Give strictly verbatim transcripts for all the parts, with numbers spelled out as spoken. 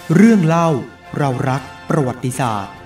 เรื่องเล่าเรารักประวัติศาสตร์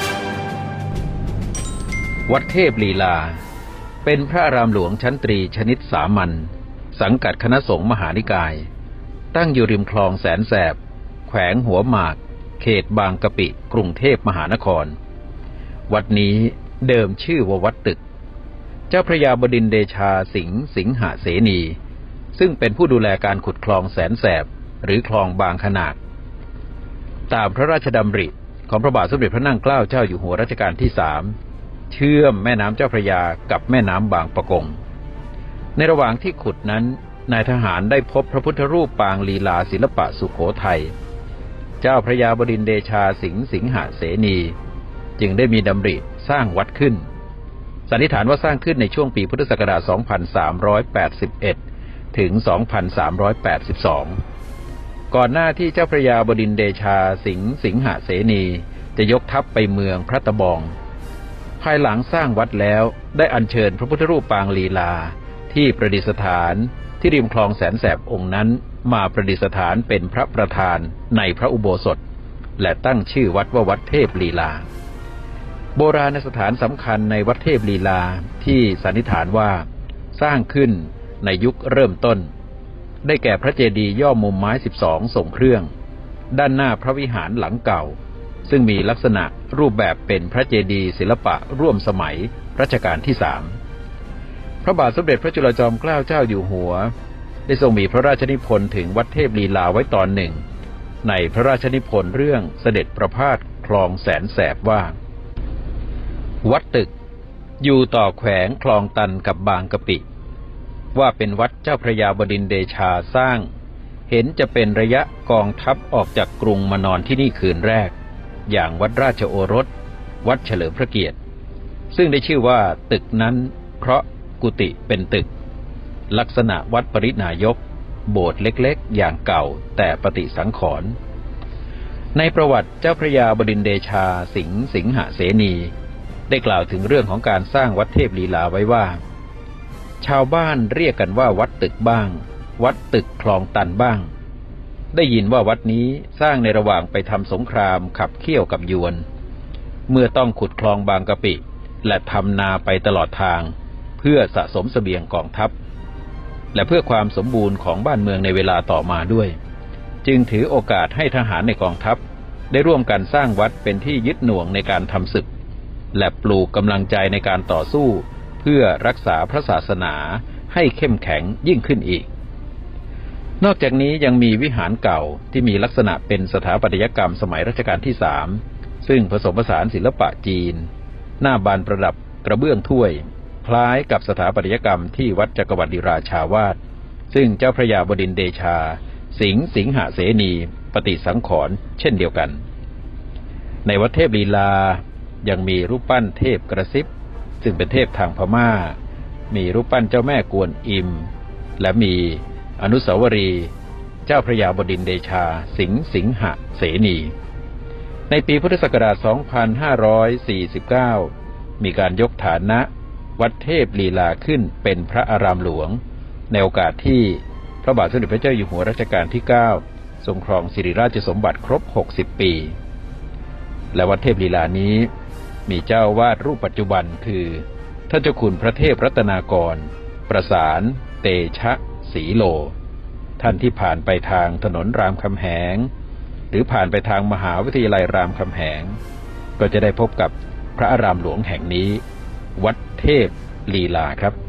วัดเทพลีลาเป็นพระอารามหลวงชั้นตรีชนิดสามัญสังกัดคณะสงฆ์มหานิกายตั้งอยู่ริมคลองแสนแสบแขวงหัวหมากเขตบางกะปิกรุงเทพมหานครวัดนี้เดิมชื่อว่าวัดตึกเจ้าพระยาบดินทร์เดชาสิงห์สิงหเสนีซึ่งเป็นผู้ดูแลการขุดคลองแสนแสบหรือคลองบางขนาดตามพระราชดำริของพระบาทสมเด็จพระนั่งเกล้าเจ้าอยู่หัวรัชกาลที่สามเชื่อมแม่น้ำเจ้าพระยากับแม่น้ำบางปะกงในระหว่างที่ขุดนั้นนายทหารได้พบพระพุทธรูปปางลีลาศิลปะสุโขทัยเจ้าพระยาบดินทร์เดชาสิงห์สิงหเสนีจึงได้มีดำริสร้างวัดขึ้นสันนิษฐานว่าสร้างขึ้นในช่วงปีพุทธศักราช สองพันสามร้อยแปดสิบเอ็ด ถึง สองพันสามร้อยแปดสิบสอง ก่อนหน้าที่เจ้าพระยาบดินทร์เดชาสิงห์สิงหเสนีจะยกทัพไปเมืองพระตะบองภายหลังสร้างวัดแล้วได้อัญเชิญพระพุทธรูปปางลีลาที่ประดิษฐานที่ริมคลองแสนแสบองค์นั้นมาประดิษฐานเป็นพระประธานในพระอุโบสถและตั้งชื่อวัดว่าวัดเทพลีลาโบราณสถานสำคัญในวัดเทพลีลาที่สันนิษฐานว่าสร้างขึ้นในยุคเริ่มต้นได้แก่พระเจดีย์ย่อมุมไม้สิบสองทรงเครื่องด้านหน้าพระวิหารหลังเก่าซึ่งมีลักษณะรูปแบบเป็นพระเจดีย์ศิลปะร่วมสมัยรัชกาลที่สามพระบาทสมเด็จพระจุลจอมเกล้าเจ้าอยู่หัวได้ทรงมีพระราชนิพนธ์ถึงวัดเทพลีลาไว้ตอนหนึ่งในพระราชนิพนธ์เรื่องเสด็จประพาสคลองแสนแสบว่าวัดตึกอยู่ต่อแขวงคลองตันกับบางกะปิว่าเป็นวัดเจ้าพระยาบดินทร์เดชาสร้างเห็นจะเป็นระยะกองทัพออกจากกรุงมานอนที่นี่คืนแรกอย่างวัดราชโอรสวัดเฉลิมพระเกียรติซึ่งได้ชื่อว่าตึกนั้นเพราะกุฏิเป็นตึกลักษณะวัดปรินายกโบสถ์เล็กๆอย่างเก่าแต่ปฏิสังขรณ์ในประวัติเจ้าพระยาบดินทร์เดชาสิงห์สิงหเสนีได้กล่าวถึงเรื่องของการสร้างวัดเทพลีลาไว้ว่าชาวบ้านเรียกกันว่าวัดตึกบ้างวัดตึกคลองตันบ้างได้ยินว่าวัดนี้สร้างในระหว่างไปทำสงครามขับเคี่ยวกับยวนเมื่อต้องขุดคลองบางกะปิและทำนาไปตลอดทางเพื่อสะสมเสบียงกองทัพและเพื่อความสมบูรณ์ของบ้านเมืองในเวลาต่อมาด้วยจึงถือโอกาสให้ทหารในกองทัพได้ร่วมกันสร้างวัดเป็นที่ยึดหน่วงในการทำศึกและปลูกกำลังใจในการต่อสู้เพื่อรักษาพระศาสนาให้เข้มแข็งยิ่งขึ้นอีกนอกจากนี้ยังมีวิหารเก่าที่มีลักษณะเป็นสถาปัตยกรรมสมัยรัชกาลที่สามซึ่งผสมผสานศิลปะจีนหน้าบานประดับกระเบื้องถ้วยคล้ายกับสถาปัตยกรรมที่วัดจักรวรรดิราชาวาสซึ่งเจ้าพระยาบดินทร์เดชาสิงห์สิงหเสนีปฏิสังขรณ์เช่นเดียวกันในวัดเทพลีลายังมีรูปปั้นเทพกระซิบซึ่งเป็นเทพทางพม่ามีรูปปั้นเจ้าแม่กวนอิมและมีอนุสาวรีย์เจ้าพระยาบดินทร์เดชาสิงห์สิงหเสนีในปีพุทธศักราช สองพันห้าร้อยสี่สิบเก้า มีการยกฐานะวัดเทพลีลาขึ้นเป็นพระอารามหลวงในโอกาสที่พระบาทสมเด็จพระเจ้าอยู่หัวรัชกาลที่เก้าทรงครองสิริราชสมบัติครบหกสิบปีและวัดเทพลีลานี้มีเจ้าวาดรูปปัจจุบันคือท่านเจ้าคุณพระเทพรัตนากรประสานเตชะศรีโลท่านที่ผ่านไปทางถนนรามคำแหงหรือผ่านไปทางมหาวิทยาลัยรามคำแหงก็จะได้พบกับพระอารามหลวงแห่งนี้วัดเทพลีลาครับ